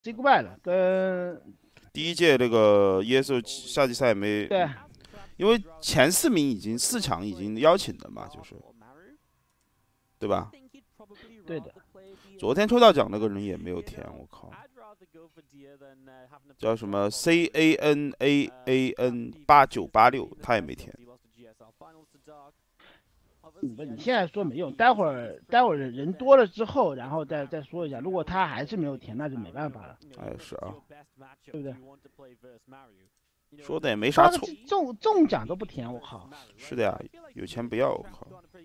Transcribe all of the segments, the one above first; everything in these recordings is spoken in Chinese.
say goodbye 了，跟第一届这个 ESO 夏季赛没， 对因为前4名已经4强已经邀请了嘛，就是对吧？ 对的， 昨天抽到奖那个人也没有填，我靠，叫什么 CANAAN 他也没填。 你现在说没用，待会儿人多了之后，然后再说一下。如果他还是没有填，那就没办法了， 哎，是啊， 对不对？ 说的也没啥他个错。 中奖都不填，我靠！ 是的呀，有钱不要，我靠。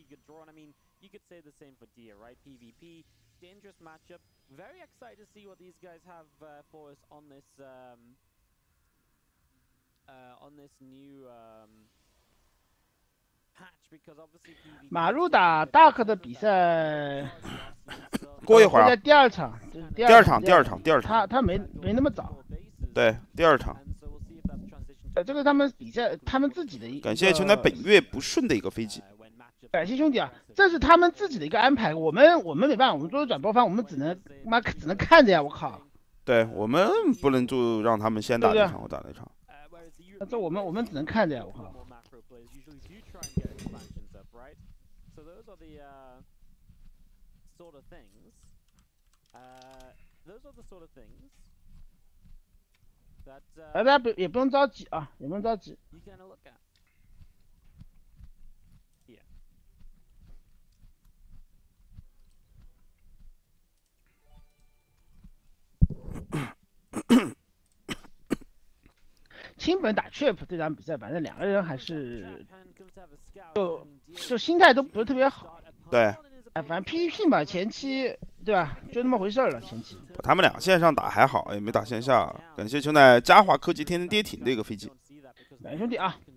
马路打 Dark 的比赛， 过一会儿啊， 会在第二场，就是第第二场， 二场， 第二场，第二场， 他没那么早。 对，第二场。 这个他们比赛他们自己的一感谢球队本月不顺的一个飞机。 感谢兄弟啊，这是他们自己的一个安排，我们没办法，我们作为转播方，我们只能看着呀，我靠！ 对我们不能就让他们先打那场，我打那场。 这我们只能看着呀，我靠！大家也不用着急啊，也不用着急。青本打 Trip 这场比赛，反正两个人还是就心态都不是特别好。 对， 哎，反正 PVP 嘛，前期对吧，就那么回事儿了。前期他们俩线上打还好，也没打线下。感谢兄弟嘉华科技天天跌停的一个飞机。 感谢兄弟啊！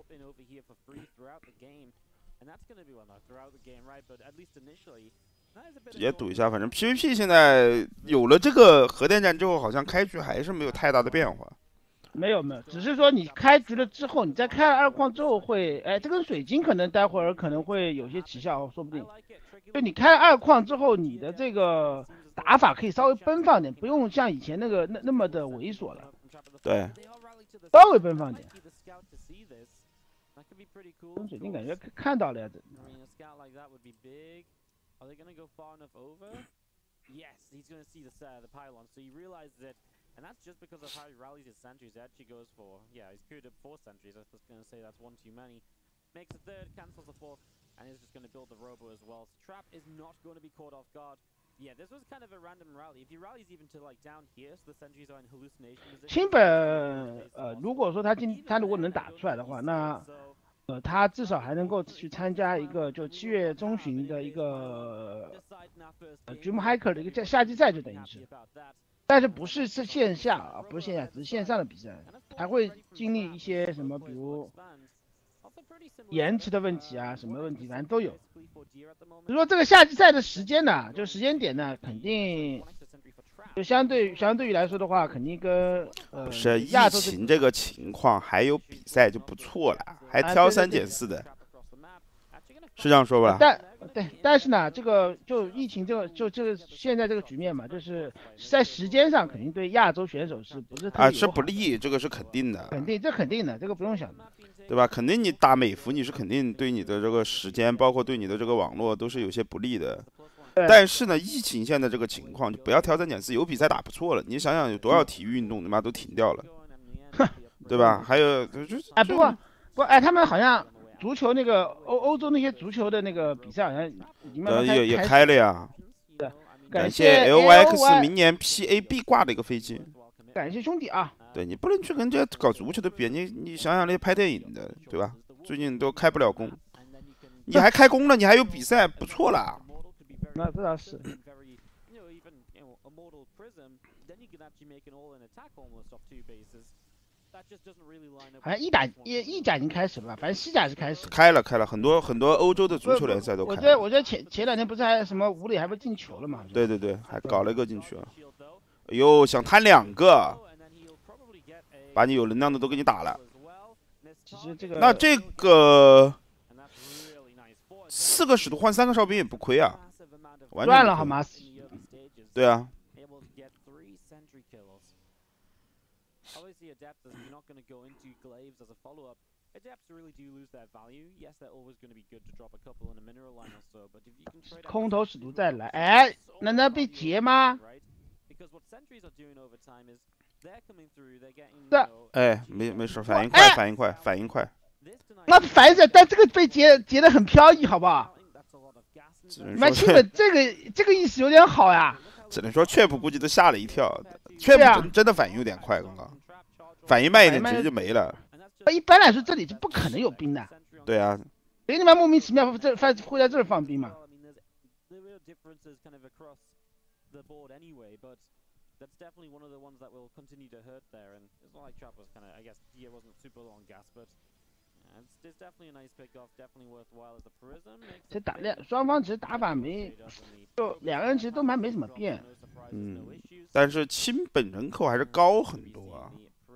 直接赌一下，反正 PVP 现在有了这个核电站之后，好像开局还是没有太大的变化。 没有，只是说你开局了之后，你再开了二矿之后会，哎，这根水晶可能待会儿可能会有些奇效，说不定。就你开了二矿之后，你的这个打法可以稍微奔放点，不用像以前那么的猥琐了。 对， 稍微奔放点。跟水晶感觉看到了呀，这。 And that's just because of how he rallies his sentries. He actually goes for, yeah, he's queued up 4 sentries. I was going to say that's one too many. Makes a third, cancels the fourth, and is just going to build the robo as well. So Trap is not going to be caught off guard. Yeah, this was kind of a random rally. If he rallies even to like down here, so the sentries are in hallucination position. 青本如果说他如果能打出来的话，那他至少还能够去参加一个就7月中旬的一个Dream Hacker 的一个夏季赛，就等于是。但是不是线下啊，不是线下，只是线上的比赛，还会经历一些什么，比如延迟的问题啊，什么问题，反正都有。就说这个夏季赛的时间呢，就时间点呢，肯定就相对于来说的话，肯定跟不是疫情这个情况，还有比赛就不错了，还挑3减4的，是这样说吧？ 但是呢，这个就疫情这个现在这个局面嘛，就是在时间上肯定对亚洲选手是不是特别是不利，这个是肯定的。 肯定的，这个不用想的， 对吧？肯定你打美服，你是肯定对你的这个时间，包括对你的这个网络都是有些不利的。但是呢，疫情现在这个情况，就不要挑3减4，有比赛打不错了。你想想有多少体育运动他妈都停掉了，对吧？还有不过他们好像。足球那个欧洲那些足球的那个比赛好像已经慢慢也开了呀。 对， 感谢 LYX 明年 PAB 挂的一个飞机。 感谢兄弟啊！ 对你不能去跟人家搞足球的比，你想想那些拍电影的，对吧？最近都开不了工，你还开工了，你还有比赛，不错啦。 那这倒是。好像意甲已经开始了吧？反正西甲是开始。 开了，很多欧洲的足球联赛都开了。 我觉得前2天不是还什么武磊还不进球了嘛？ 对，还搞了一个进去了。哎呦，想贪2个，把你有能量的都给你打了。 其实这个那这个4个使徒换3个哨兵也不亏啊，完全赚了好吗？ 对啊。 Obviously, Adepts, you're not going to go into Glaives as a follow-up. Adepts really do lose their value. Yes, they're always going to be good to drop a couple in a mineral line or so, but if you can trade 空投使徒再来，哎，难道被劫吗？ Because what sentries are doing over time is they're coming through, they're getting 这， 哎，没事，反应快，反应快，反应快。 那反正但这个被劫得很飘逸，好不好？你妈亲本这个意思有点好呀。 只能说雀普估计都吓了一跳，雀普真的反应有点快，刚刚反应慢一点直接就没了。 一般来说这里就不可能有兵的。 对啊。 谁他妈莫名其妙会在这儿放兵嘛？ That's definitely one of the ones that will continue to hurt there, and it's not like Trap was kind of, I guess, Dia wasn't super low on gas, but it's definitely a nice pick off, definitely worthwhile as the Prism. 这双方其实打法就两个人其实都还没怎么变， 但是亲本人口还是高很多啊。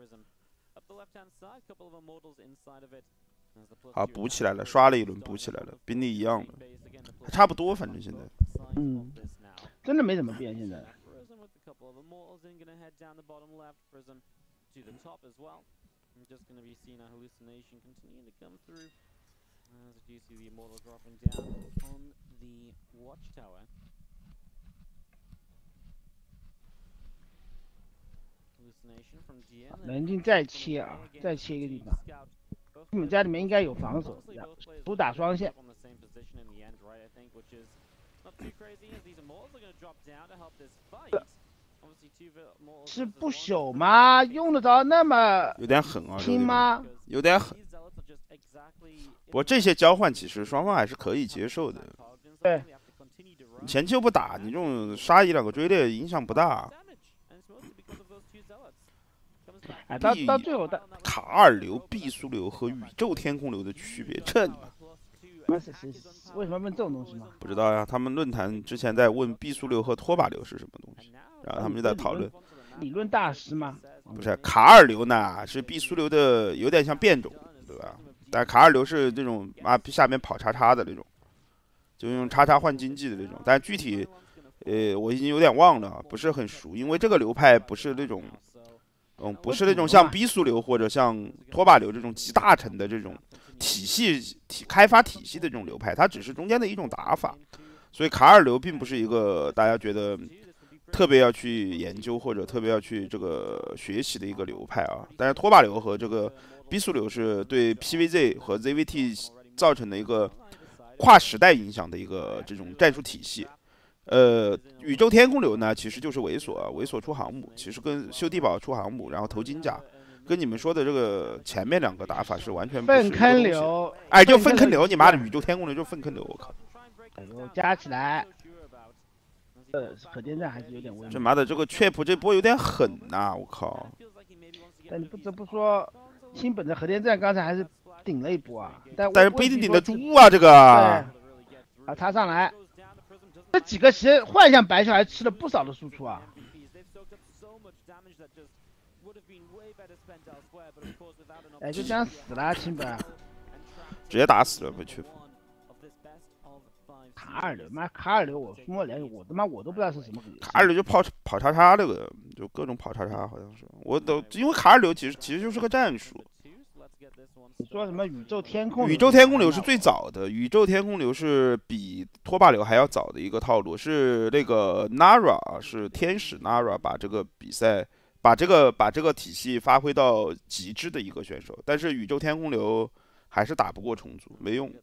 好，补起来了，刷了一轮，补起来了，兵力一样的，差不多，反正现在。 真的没怎么变现在。 couple of immortals in, gonna head down the bottom left, Prism to the top as well. I'm just gonna be seeing a hallucination continuing to come through. As you see the immortal dropping down on the watchtower. Hallucination from Dia. 冷静再切啊，再切一个地方。你们家里面应该有防守，主打双线。 是不朽吗？用得着那么有点狠啊， 轻吗？ 有点狠。不过这些交换其实双方还是可以接受的。 对， 你前期又不打，你这种杀一两个追猎影响不大。 哎，到最后的卡尔流、毕苏流和宇宙天空流的区别，这你妈！ 为什么问这种东西吗？ 不知道呀，他们论坛之前在问毕苏流和拖把流是什么东西，然后他们就在讨论。 理论大师吗？ 不是，卡尔流呢是毕苏流的有点像变种，对吧？但卡尔流是这种下面跑叉叉的那种，就用叉叉换经济的那种。但具体，我已经有点忘了，不是很熟，因为这个流派不是那种，不是那种像毕苏流或者像拖把流这种集大成的这种。 开发体系的这种流派，它只是中间的一种打法，所以卡尔流并不是一个大家觉得特别要去研究或者特别要去这个学习的一个流派啊。但是拖把流和这个逼速流是对 PVZ 和 ZVT 造成的一个跨时代影响的一个这种战术体系。宇宙天空流呢，其实就是猥琐出航母，其实跟修地堡出航母，然后投金甲。 跟你们说的这个前面两个打法是完全不是一个东西。 粪坑流， 哎，就粪坑流，你妈的宇宙天空流就粪坑流，我靠！ 哎呦，加起来，可见战还是有点危。 这妈的这个雀普这波有点狠呐，我靠！ 但你不得不说，新本的核电站刚才还是顶了一波啊， 但是不一定顶得住啊，这个。 对，啊，他上来，这几个其实幻象白小孩吃了不少的输出啊。 哎，就这样死了，亲本， 直接打死了被屈服。 卡尔流，妈卡尔流，我摸连我他妈我都不知道是什么。 卡尔流就跑叉叉那个，就各种跑叉叉，好像是。我都因为卡尔流其实就是个战术。 你说什么宇宙天空？ 宇宙天空流是最早的，宇宙天空流是比拖把流还要早的一个套路，是那个 Nara 是天使 Nara 把这个比赛。 把这个体系发挥到极致的一个选手，但是宇宙天空流还是打不过虫族，没用。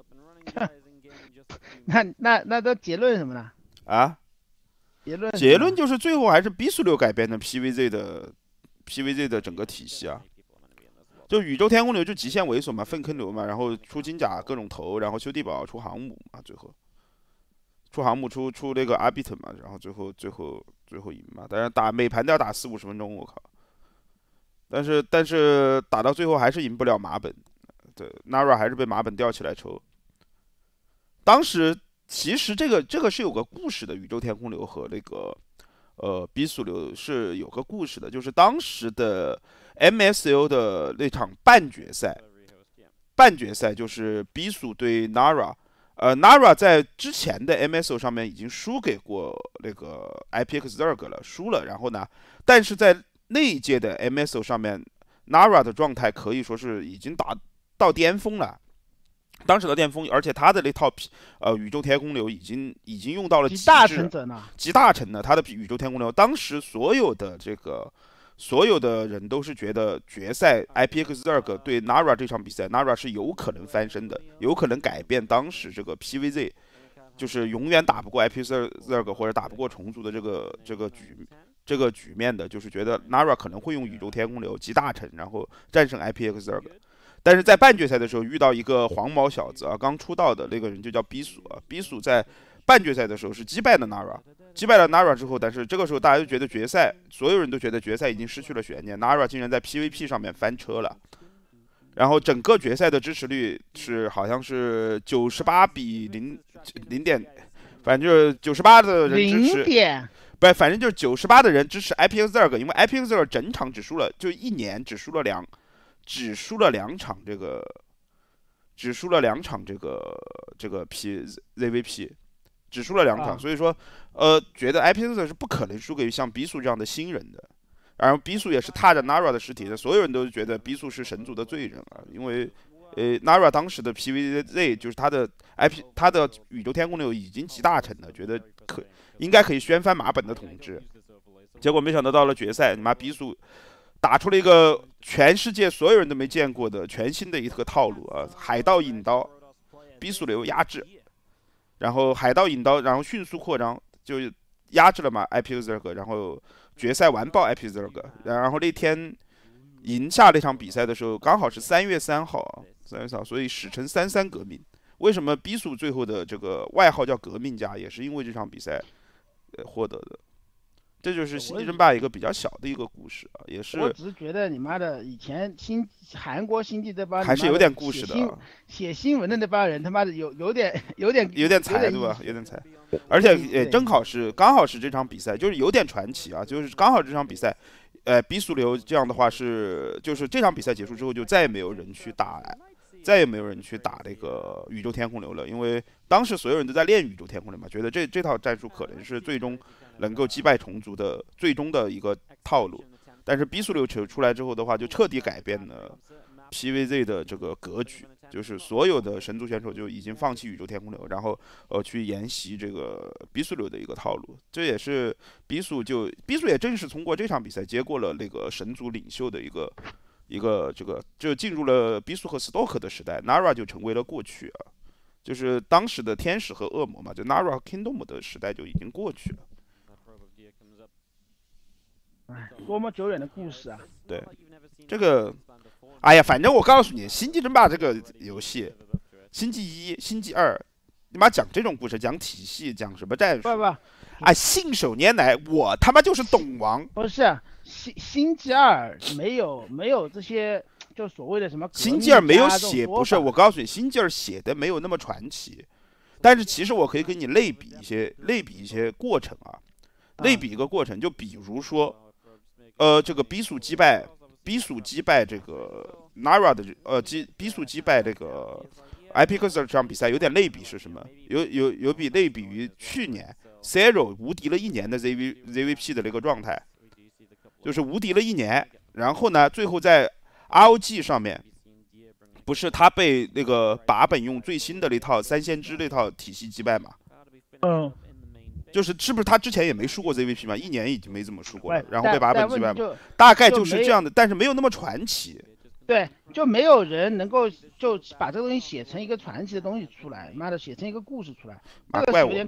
那这结论是什么呢？ 啊？结论就是最后还是 B 速流改变的 PVZ 的整个体系啊。就宇宙天空流就极限猥琐嘛，粪坑流嘛，然后出金甲各种头，然后修地堡出航母嘛，最后。 出航母出那个阿比特嘛，然后最后赢嘛，但是每盘都要打40-50分钟，我靠！但是打到最后还是赢不了马本，对 ，Nara 还是被马本吊起来抽。当时其实这个是有个故事的，宇宙天空流和那个逼速流是有个故事的，就是当时的 MSL 的那场半决赛就是逼速对 Nara。 Nara 在之前的 MSO 上面已经输给过那个 IPX Zerg 了，输了。然后呢，但是在那一届的 MSO 上面 ，Nara 的状态可以说是已经达到巅峰了。当时的巅峰，而且他的那套宇宙天空流已经用到了集大成者呢， 集大成的他的宇宙天空流，当时所有的人都是觉得决赛 IPX Zerg 对 Nara 这场比赛 ，Nara 是有可能翻身的，有可能改变当时这个 PVZ， 就是永远打不过 IPX Zerg 或者打不过虫族的这个局面的，就是觉得 Nara 可能会用宇宙天空流集大成，然后战胜 IPX Zerg。但是在半决赛的时候遇到一个黄毛小子啊，刚出道的那个人就叫 B 鼠啊 ，B 鼠在半决赛的时候是击败了 Nara， 击败了 Nara 之后，但是这个时候大家就觉得决赛，所有人都觉得决赛已经失去了悬念 ，Nara 竟然在 PVP 上面翻车了，然后整个决赛的支持率是好像是98比0点，反正就是98的人支持 0. 不，反正就是98的人支持 IPX Zerg， 因为 IPX Zerg 整场只输了，就一年只输了两场这个ZVP， 只输了2场，所以说觉得 IPX Zerg 是不可能输给像 B 速这样的新人的。然后 B 速也是踏着 Nara 的尸体的，所有人都觉得 B 速是神族的罪人啊，因为Nara 当时的 PVZ 就是他的宇宙天空流已经集大成了，觉得应该可以掀翻马本的统治，结果没想到到了决赛，你妈 B 速打出了一个全世界所有人都没见过的全新的一个套路啊，海盗引刀 ，B 速流压制，然后海盗引刀，然后迅速扩张，就压制了嘛 IPX Zerg， 然后决赛完爆 IPX Zerg， 然后那天赢下那场比赛的时候，刚好是3月3号啊，3月3号，所以史称33革命。为什么 B 速最后的这个外号叫革命家，也是因为这场比赛获得的。这就是星际争霸一个比较小的一个故事啊，也是。 我只是觉得你妈的以前韩国星际这帮还是有点故事的啊。 写新闻的那帮人他妈的有点才对吧？有点才，而且也刚好是这场比赛，就是有点传奇啊，就是刚好这场比赛，B 速流这样的话就是这场比赛结束之后就再也没有人去打那个宇宙天空流了，因为当时所有人都在练宇宙天空流嘛，觉得这套战术可能是最终能够击败虫族的最终的一个套路。但是 B 速流出来之后的话，就彻底改变了 PVZ 的这个格局，就是所有的神族选手就已经放弃宇宙天空流，然后去沿袭这个 B 速流的一个套路。这也是 B 速也正是通过这场比赛接过了那个神族领袖的一个这个就进入了 B 速和 Stalk 的时代 ，Nara 就成为了过去啊，就是当时的天使和恶魔嘛，就 Nara 和 Kingdom 的时代就已经过去了。 哎，多么久远的故事啊！ 对，这个，哎呀，反正我告诉你，星际争霸这个游戏，星际1、星际2，你妈讲这种故事，讲体系，讲什么战术？啊，信手拈来，我他妈就是懂王。 不是，星际2没有这些，就所谓的什么。 星际2没有写，不是，我告诉你，星际2写的没有那么传奇，但是其实我可以给你类比一些过程啊，类比一个过程，就比如说。这个 B 速击败这个 Nara 的B 速击败这个 IPX 这场比赛有点类比是什么？有比类比于去年 Zero 无敌了1年的 ZVP 的那个状态，就是无敌了1年，然后呢，最后在 ROG 上面，不是他被那个把本用最新的那套3先知那套体系击败嘛？是不是他之前也没输过 ZVP 嘛？1年已经没怎么输过了，然后被把本击败嘛，大概就是这样的，但是没有那么传奇。 对，就没有人能够就把这个东西写成一个传奇的东西出来，妈的写成一个故事出来， 怪我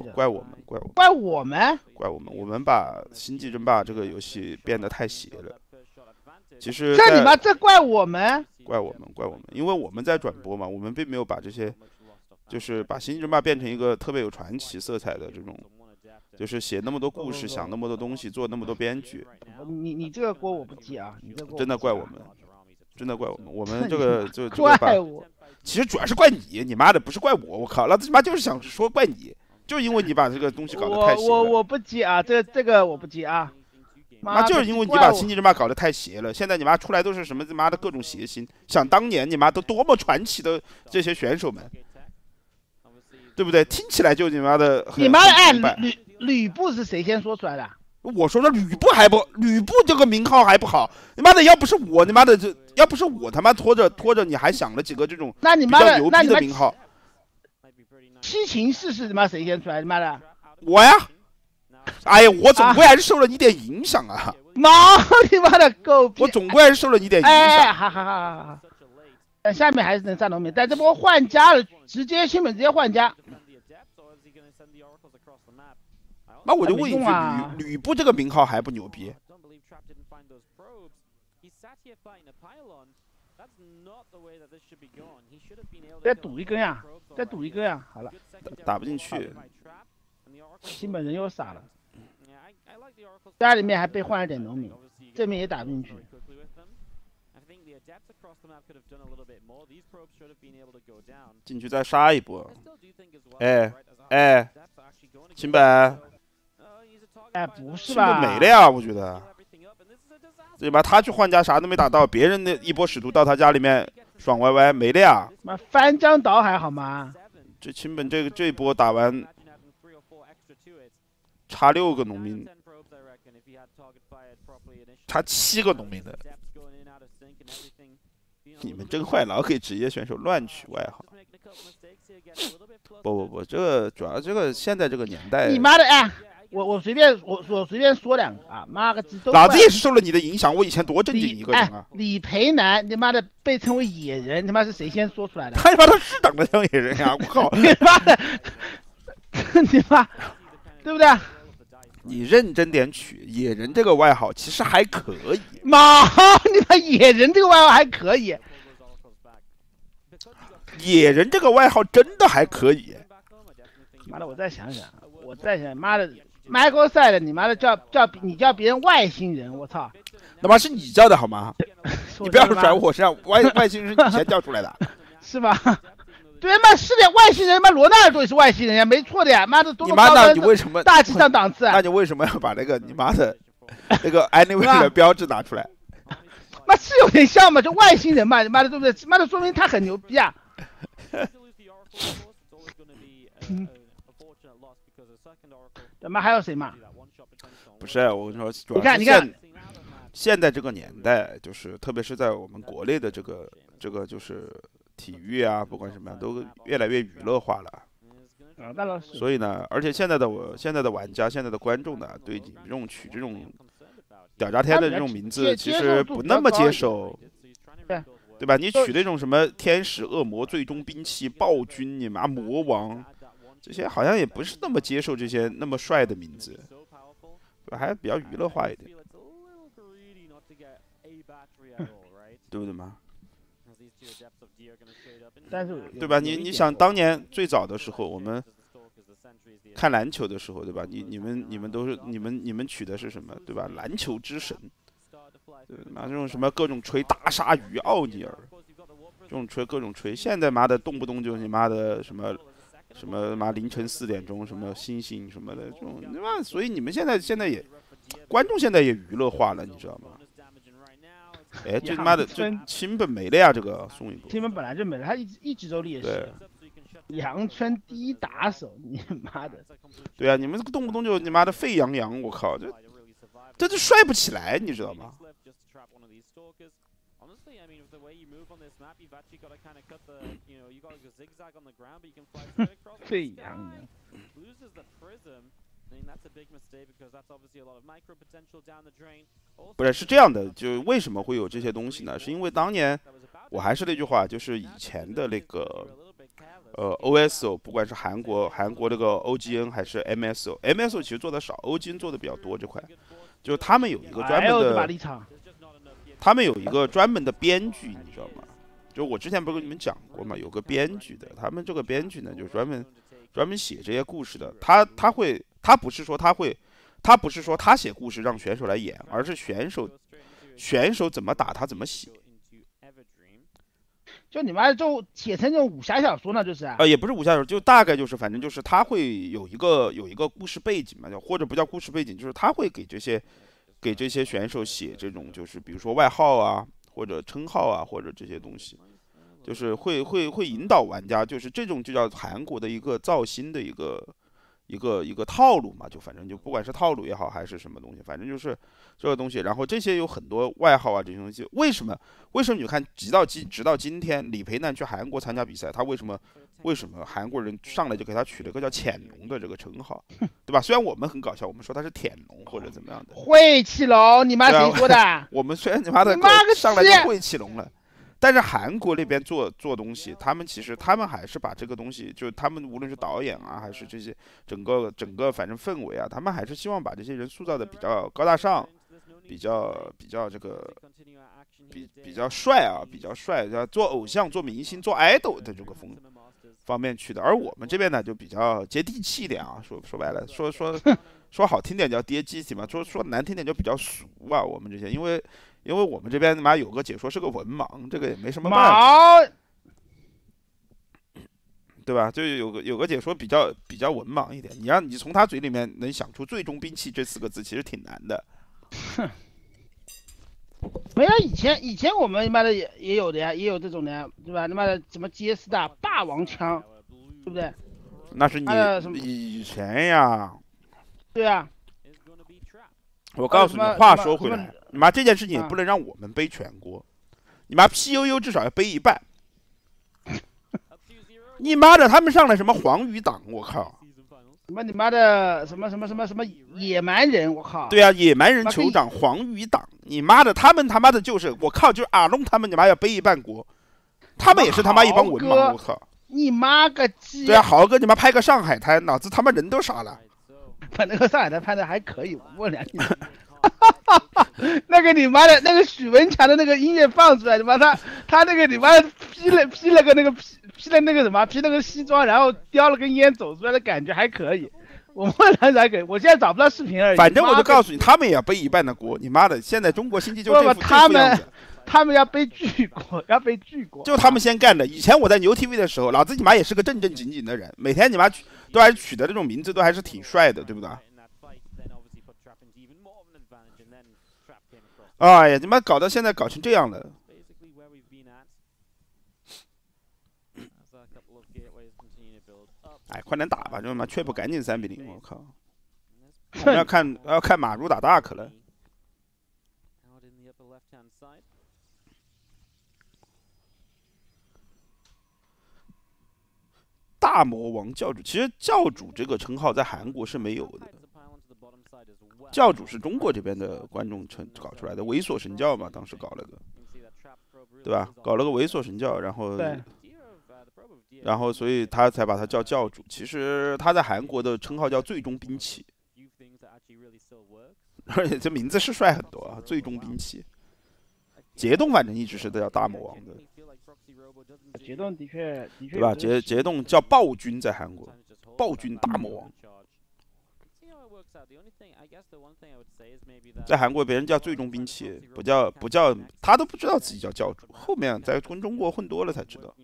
们，我们把星际争霸这个游戏变得太邪了。其实这你妈这怪我们， 因为我们在转播嘛，我们并没有把这些。就是把星际争霸变成一个特别有传奇色彩的这种，就是写那么多故事，想那么多东西，做那么多编剧。 你这个锅我不接啊，你这锅真的怪我们，我们这个就怪我。 其实主要是怪你妈的，不是怪我，我靠，老子他妈就是想说怪你，就因为你把这个东西搞得太邪了。 我不接啊，这个我不接啊。 妈就是因为你把星际争霸搞得太邪了，现在你妈出来都是什么他妈的各种邪心。想当年你妈都多么传奇的这些选手们。 对不对？听起来就你妈的很， 你妈的很明白吕布是谁先说出来的？ 我说的吕布这个名号还不好，你妈的要不是我，你妈的要不是我他妈拖着，你还想了几个这种那你妈的比较牛逼的名号？ 七擒士是他妈谁先出来？你妈的！ 我呀，哎呀，我总归还是受了你点影响啊！ 毛你妈的狗屁！ 我总归还是受了你点影哎， 响。 好。但下面还是能上农民，但这波换家了，直接新本直接换家。 那我就问一句， 没用啊吕布这个名号还不牛逼？ 再赌一根呀，再赌一根呀，好了， 打不进去。 新本人又傻了，家里面还被换了点农民，这边也打不进去。 进去再杀一波。哎，新本， 哎，不是新本吧？ 没了呀，我觉得。对吧？他去换家啥都没打到，别人的一波使徒到他家里面爽歪歪没了呀。 妈翻江倒海好吗？ 这清本这一波打完，差6个农民，差7个农民的。你们真坏，老给职业选手乱取外号。不，这个主要这个现在这个年代， 你妈的哎！我随便说两个啊，妈个鸡都。 老子也是受了你的影响，我以前多正经一个人啊！ 李培南，你妈的被称为野人，他妈是谁先说出来的？ 他妈的是长得像野人呀！我靠！ 你妈的，你妈，对不对？ 你认真点取野人这个外号，其实还可以。 妈，你妈野人这个外号还可以。 野人这个外号真的还可以。 妈的，我再想想，妈的。Michael 赛的，你妈的你叫别人外星人，我操！ 他妈是你叫的好吗？你不要甩我身上，外星人是你先叫出来的， 是吧？对嘛，是的，外星人嘛，罗纳尔多也是外星人呀，没错的呀，妈的多么高端，你为什么大气上档次？ 那你为什么要把那个你妈的那个 anyway 的标志拿出来？ 妈是有点像嘛，就外星人嘛，你妈的对不对？妈的说明他很牛逼啊！他妈还有谁嘛？ 不是，我跟你说，主要你看， 现在这个年代，就是特别是在我们国内的这个就是体育啊，不管什么样，都越来越娱乐化了。所以呢，而且现在的玩家、现在的观众呢，对你这种取这种屌炸天的这种名字，其实不那么接受，对吧？你取那种什么天使、恶魔、最终兵器、暴君，你妈魔王。这些好像也不是那么接受这些那么帅的名字，还比较娱乐化一点，对不对嘛？ 但是对吧？你想当年最早的时候，我们看篮球的时候，对吧？你们都是你们取的是什么，对吧？篮球之神，对吧？这种什么各种吹大鲨鱼、奥尼尔，这种吹各种吹，现在妈的动不动就你妈的什么妈凌晨4点钟什么星星什么的这种，对吧？所以你们现在也观众现在也娱乐化了，你知道吗？哎，这他妈的这清本没了呀！这个送一波。 清本本来就没了，他一直都劣势。阳春第一打手，你妈的！ 对啊，你们动不动就你妈的沸羊羊，我靠，这就帅不起来，你知道吗？ 沸羊羊。 不是这样的，就为什么会有这些东西呢？是因为当年我还是那句话，就是以前的那个OSO， 不管是韩国这个 OGN 还是 MSO 其实做的少 ，OGN 做的比较多这块，就是他们有一个专门的，他们有一个专门的编剧，你知道吗？就我之前不是跟你们讲过嘛，有个编剧的，他们这个编剧呢，就专门写这些故事的，他不是说他写故事让选手来演，而是选手怎么打他怎么写。 就你妈就写成这种武侠小说呢，就是也不是武侠小说，就大概就是反正就是他会有一个故事背景嘛，或者不叫故事背景，就是他会给这些选手写这种就是比如说外号啊或者称号啊或者这些东西。 就是会引导玩家，就是这种就叫韩国的一个造星的一个套路嘛，就反正就不管是套路也好还是什么东西，反正就是这个东西。然后这些有很多外号啊，这些东西为什么你看直到今天，李培南去韩国参加比赛，他为什么韩国人上来就给他取了个叫潜龙的这个称号，对吧？虽然我们很搞笑，我们说他是舔龙或者怎么样的， 晦气龙，你妈谁说的？ 我们虽然你妈的上来就晦气龙了。但是韩国那边做东西，他们还是把这个东西，就他们无论是导演啊，还是这些整个反正氛围啊，他们还是希望把这些人塑造的比较高大上，比较这个比较帅啊，比较帅，要做偶像、做明星、做 idol 的这个方面去的。而我们这边呢，就比较接地气一点啊，说白了，说好听点叫接地气嘛，说难听点就比较俗啊。我们这些，因为我们这边他妈有个解说是个文盲，这个也没什么办法，对吧？就有个解说比较文盲一点，你从他嘴里面能想出最终兵器这4个字，其实挺难的。 没有以前我们他妈的也有的呀，也有这种的呀，对吧？他妈的什么杰斯的霸王枪，对不对？ 那是你以前呀。 对啊。 我告诉你，话说回来，你妈这件事情也不能让我们背全锅，你妈 PUU 至少要背一半。你妈的，他们上了什么黄鱼党，我靠！ 你妈的什么野蛮人，我靠！ 对啊，野蛮人酋长黄鱼党，你妈的，他们他妈的就是我靠，就是阿龙他们你妈要背一半锅，他们也是他妈一帮文盲，我靠！ 你妈个鸡！ 对啊，豪哥你妈拍个上海滩，脑子他妈人都傻了。 把那个上海滩拍的还可以，我两句。那个你妈的，那个许文强的那个音乐放出来，他妈他那个你妈披了那个西装，然后叼了根烟走出来的感觉还可以。我问他才可以，我现在找不到视频而已。 反正我就告诉你，他们也要背一半的锅。你妈的，现在中国经济就这副样子。 他们要背巨锅， 就他们先干的。以前我在牛 TV 的时候，老子你妈也是个正经的人，每天你妈都还取的这种名字都还是挺帅的，对不对？哎呀，你妈搞到现在搞成这样了。哎，快点打吧，就他妈却不赶紧3-0，我靠！我们要看马如打大可了。大魔王教主，其实教主这个称号在韩国是没有的。教主是中国这边的观众搞出来的，猥琐神教嘛，当时搞了个，对吧？搞了个猥琐神教，然后所以他才把他叫教主。其实他在韩国的称号叫最终兵器，而且这名字是帅很多啊，最终兵器。杰栋反正一直是叫大魔王的。 杰栋的确， 对吧？杰栋叫暴君，在韩国，暴君大魔王，在韩国别人叫最终兵器，不叫，他都不知道自己叫教主。后面在跟中国混多了才知道。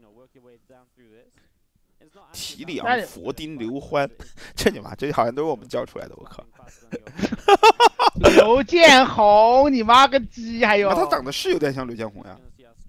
提里昂、佛丁、刘欢，这你妈，这好像都是我们叫出来的，我靠！ 刘建宏，你妈个鸡！还有， 他长得是有点像刘建宏呀。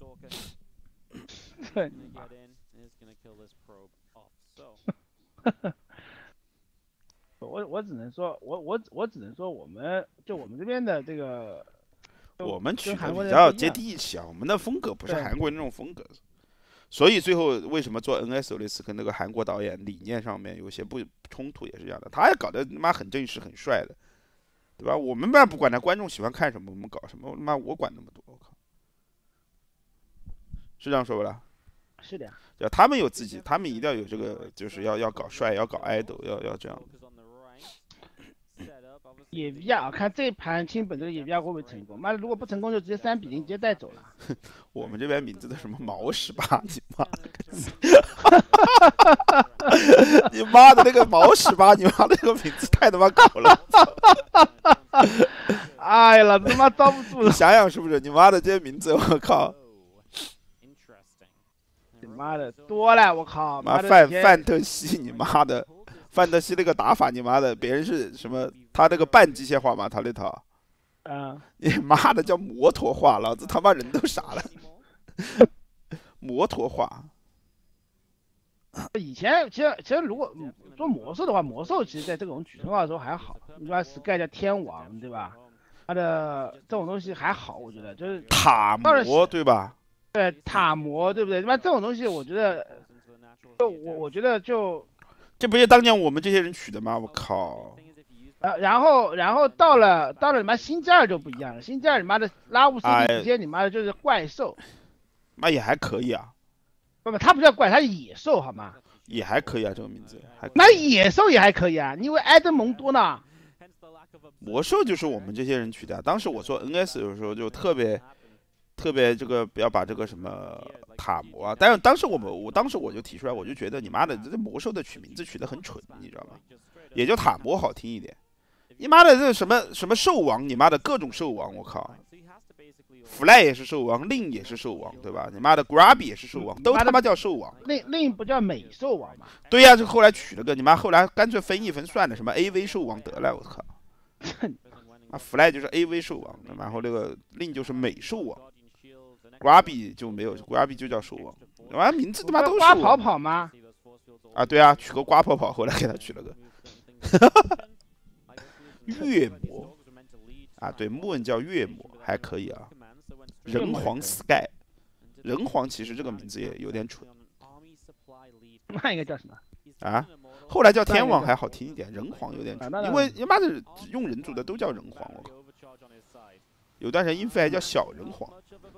我只能说，我只能说，我们这边的这个， 我们取的比较接地气啊，我们的风格不是韩国那种风格，所以最后为什么做 NS 跟那个韩国导演理念上面有些不冲突也是这样的，他也搞得妈很正式很帅的，对吧？我们嘛不管他观众喜欢看什么，我们搞什么，妈我管那么多，我靠，是这样说不啦？ 是的呀。 要他们有自己，他们一定要有这个，就是要搞帅，要搞 idol，要这样的。 野 V 啊，看这盘清本这个野 V 会不会成功？妈的，如果不成功就直接3-0直接带走了。 我们这边名字的什么毛18，你妈你妈的那个毛18，你妈的那个名字太他妈搞了！ 哎呀，老子他妈遭不住了。 你想想是不是？你妈的这些名字，我靠！ 你妈的多了，我靠！ 妈范特西，你妈的！范特西那个打法，你妈的，别人是什么？他那个半机械化嘛，他那套，你妈的叫摩托化，老子他妈人都傻了。 摩托化。 以前其实如果做魔兽的话，魔兽其实在这种举称号的时候还好，你把 Sky 叫天王，对吧？它的这种东西还好，我觉得就是塔魔对吧？ 对塔魔对不对？他妈这种东西，我觉得我觉得这不是当年我们这些人取的吗？我靠！ 然后到了你妈星期二就不一样了，星期二你妈的拉乌斯直接你妈的就是怪兽， 那也还可以啊。 不，它不叫怪，它是野兽好吗？ 也还可以啊，这个名字还。 那野兽也还可以啊，你以为埃德蒙多呢？ 魔兽就是我们这些人取的。当时我做 NS 有时候就特别这个不要把这个什么塔魔啊，但是当时我就提出来，我就觉得你妈的这魔兽的取名字取得很蠢，你知道吗？也就塔魔好听一点。你妈的这什么兽王，你妈的各种兽王，我靠！ Fly 也是兽王，令也是兽王，对吧？你妈的 Grabby 也是兽王，都他妈叫兽王。 令不叫美兽王吗？ 对呀，就后来取了个你妈，后来干脆分一分算了，什么 AV 兽王得了，我靠！啊 ，Fly 就是 AV 兽王，然后那个令就是美兽王 ，Grabby 就没有 ，Grabby 就叫兽王。完名字他妈都是。 瓜跑跑吗？ 啊，对啊，取个瓜跑跑，后来给他取了个月魔。啊，对，木恩叫月魔，还可以啊。人皇 Sky， 人皇其实这个名字也有点蠢。 那应该叫什么？ 啊，后来叫天王还好听一点，人皇有点蠢，因为他妈的用人族的都叫人皇，我靠。有段时间英菲还叫小人皇。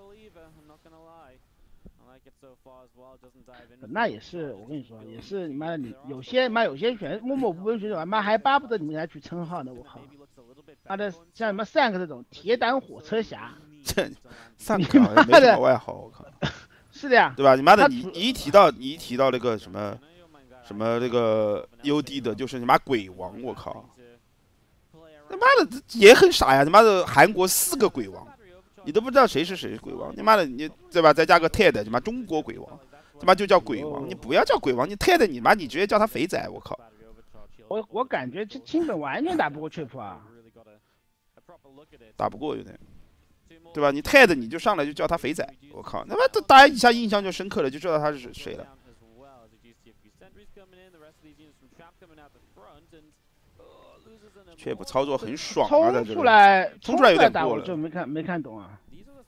那也是，我跟你说，也是你妈的，你有些默默无闻选手，妈还巴不得你们来取称号呢，我靠！妈的，像什么 Sank 这种铁胆火车侠， 这Sank 好像没什么外号，我靠。 是的呀， 对吧？你妈的，你一提到那个什么那个 UD 的，就是你妈鬼王，我靠！他妈的也很傻呀！他妈的韩国4个鬼王，你都不知道谁是鬼王，你妈的你对吧？再加个 TED， 他妈中国鬼王，他妈就叫鬼王，你不要叫鬼王，你 TED 你妈你直接叫他肥仔，我靠！ 我感觉这清本完全打不过雀扑啊， 打不过有点。对吧？你 TED 你就上来就叫他肥仔，我靠，他妈的大家一下印象就深刻了，就知道他是谁了。却不操作很爽啊，在这冲出来有点过了， 就没看懂啊。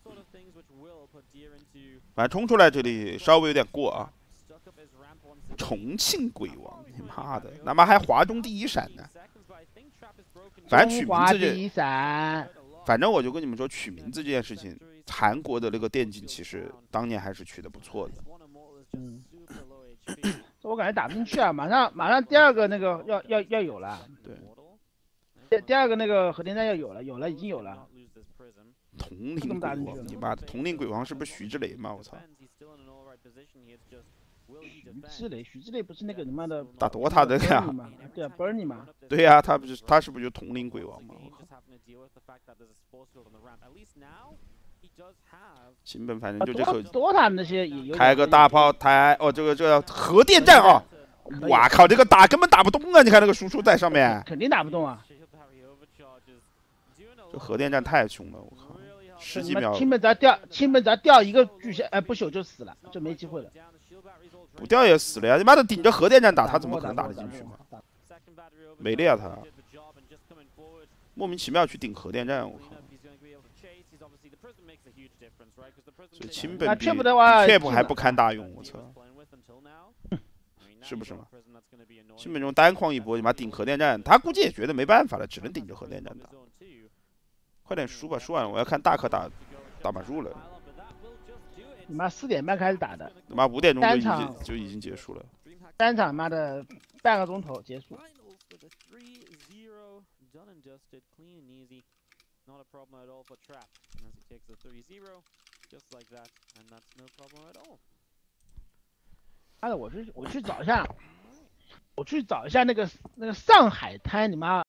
反正冲出来这里稍微有点过啊。重庆鬼王，你妈的，他妈还华中第一闪呢。反正取名字第一闪。 反正我就跟你们说，取名字这件事情，韩国的那个电竞其实当年还是取得不错的。 我感觉打不进去啊，马上第二个那个要有了。对。第二个那个核电站要有了，已经有了。 铜陵鬼王，你妈的，铜陵鬼王是不是徐志雷吗？我操！ 徐志雷不是那个他妈的打DOTA的呀？ 对啊 ，Bernie 嘛。 对呀，他是不是就铜陵鬼王吗？新本反正就这口。 DOTA 那些也有。 开个大炮台，哦，这个核电站啊！哇靠，这个根本打不动啊！你看那个输出在上面。 肯定打不动啊！ 这核电站太凶了，我靠！10几秒。 清本只要掉一个巨蟹，不朽就死了，就没机会了。 不掉也死了呀！你妈的顶着核电站打，他怎么可能打得进去嘛？没了呀他，莫名其妙去顶核电站，我靠！所以清本比雀扑还不堪大用，我操！是不是嘛？清本这种单框一波，你妈顶核电站，他估计也觉得没办法了，只能顶着核电站打。快点输吧，输完了我要看大可打把住了。 你妈4点半开始打的， 他妈5点钟就已经结束了。 单场妈的半个钟头结束。妈的，我去找一下那个上海滩，你妈。